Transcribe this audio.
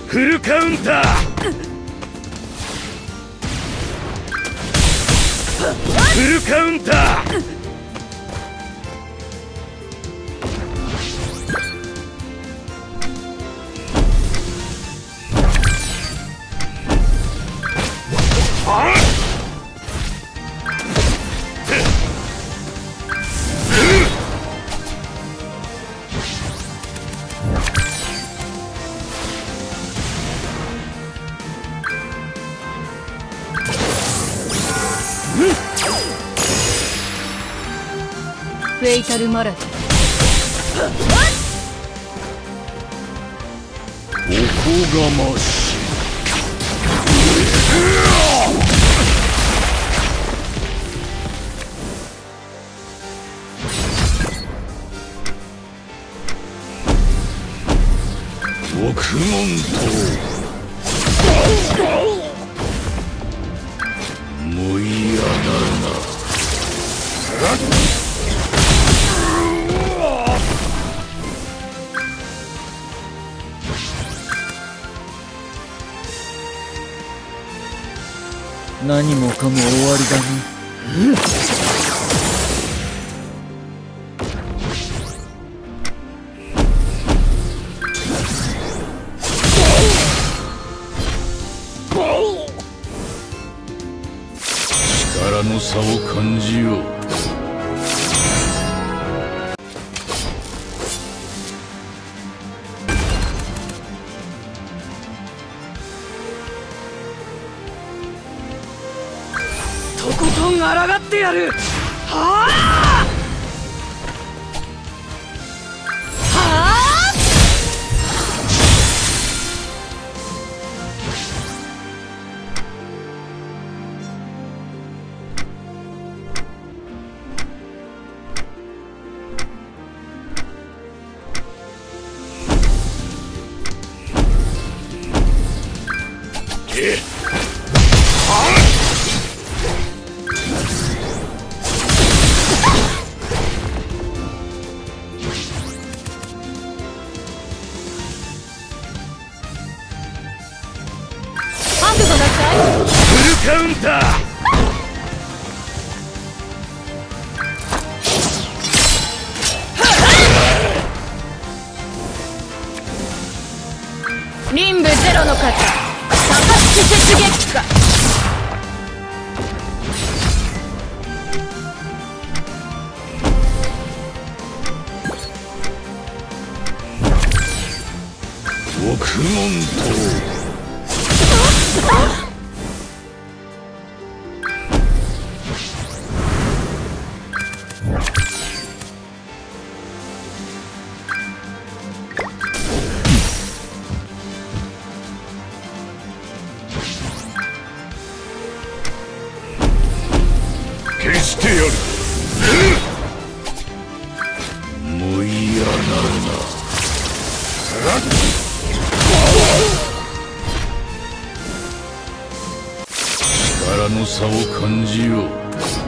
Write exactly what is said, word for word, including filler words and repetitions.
フルカウンター。フルカウンター。 フェイタルマラソン。 おこがましい。獄門刀。もいやなるな。 何もかも終わりだね。うん、 力の差を感じよう。 とことん抗ってやる。はあはあ。 えっフルカウンター。 リンブゼロの方、高槻雪月花。 獄門刀。消してやる。もう嫌なるな。力の差を感じよう。